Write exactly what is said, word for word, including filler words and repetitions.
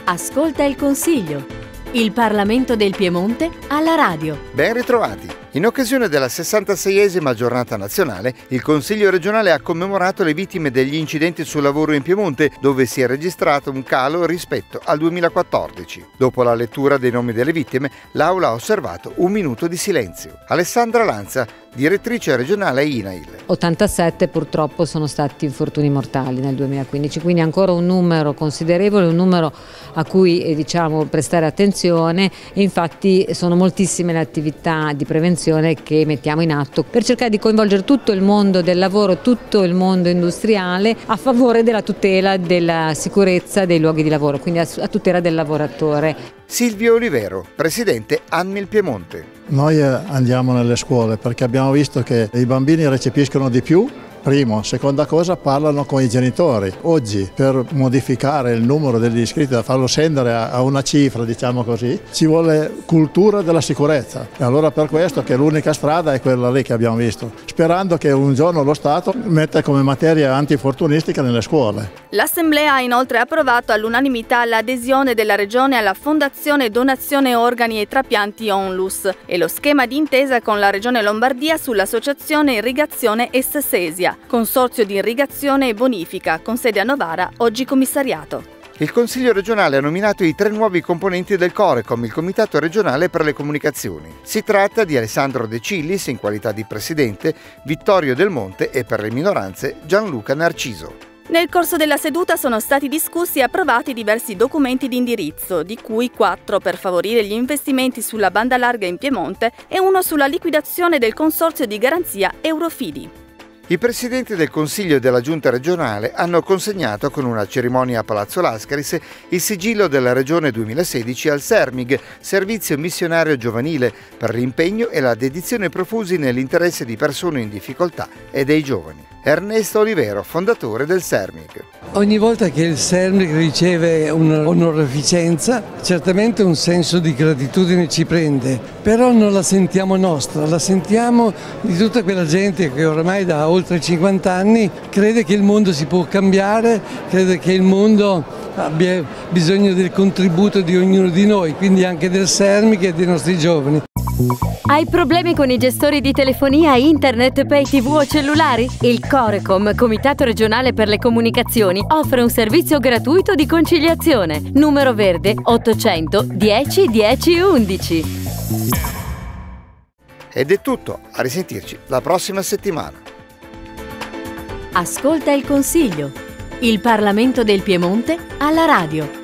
Ascolta il Consiglio. Il Parlamento del Piemonte alla radio. Ben ritrovati. In occasione della sessantaseiesima giornata nazionale, il Consiglio regionale ha commemorato le vittime degli incidenti sul lavoro in Piemonte, dove si è registrato un calo rispetto al duemilaquattordici. Dopo la lettura dei nomi delle vittime, l'Aula ha osservato un minuto di silenzio. Alessandra Lanza, direttrice regionale I N A I L. ottantasette purtroppo sono stati infortuni mortali nel duemilaquindici, quindi ancora un numero considerevole, un numero a cui eh, diciamo prestare attenzione, e infatti sono moltissime le attività di prevenzione che mettiamo in atto per cercare di coinvolgere tutto il mondo del lavoro, tutto il mondo industriale a favore della tutela della sicurezza dei luoghi di lavoro, quindi a, a tutela del lavoratore. Silvio Olivero, presidente Anmil Piemonte. Noi andiamo nelle scuole perché abbiamo visto che i bambini recepiscono di più. Primo, seconda cosa, parlano con i genitori. Oggi per modificare il numero degli iscritti, da farlo scendere a una cifra, diciamo così, ci vuole cultura della sicurezza. E allora per questo che l'unica strada è quella lì che abbiamo visto, sperando che un giorno lo Stato metta come materia antinfortunistica nelle scuole. L'Assemblea ha inoltre approvato all'unanimità l'adesione della Regione alla Fondazione Donazione Organi e Trapianti Onlus e lo schema di intesa con la Regione Lombardia sull'Associazione Irrigazione Est Sesia, consorzio di irrigazione e bonifica, con sede a Novara, oggi commissariato. Il Consiglio regionale ha nominato i tre nuovi componenti del Corecom, il Comitato regionale per le comunicazioni. Si tratta di Alessandro De Cillis in qualità di presidente, Vittorio Del Monte e per le minoranze Gianluca Narciso. Nel corso della seduta sono stati discussi e approvati diversi documenti di indirizzo, di cui quattro per favorire gli investimenti sulla banda larga in Piemonte e uno sulla liquidazione del consorzio di garanzia Eurofidi. I presidenti del Consiglio e della Giunta regionale hanno consegnato con una cerimonia a Palazzo Lascaris il sigillo della Regione duemilasedici al SERMIG, Servizio Missionario Giovanile, per l'impegno e la dedizione profusi nell'interesse di persone in difficoltà e dei giovani. Ernesto Olivero, fondatore del SERMIG. Ogni volta che il SERMIG riceve un'onorificenza, certamente un senso di gratitudine ci prende, però non la sentiamo nostra, la sentiamo di tutta quella gente che ormai da oltre cinquanta anni crede che il mondo si può cambiare, crede che il mondo abbia bisogno del contributo di ognuno di noi, quindi anche del SERMIG e dei nostri giovani. Hai problemi con i gestori di telefonia, internet, pay tivù o cellulari? Il Corecom, Comitato regionale per le comunicazioni, offre un servizio gratuito di conciliazione. Numero verde ottocento dieci dieci undici. Ed è tutto, a risentirci la prossima settimana. Ascolta il Consiglio. Il Parlamento del Piemonte alla radio.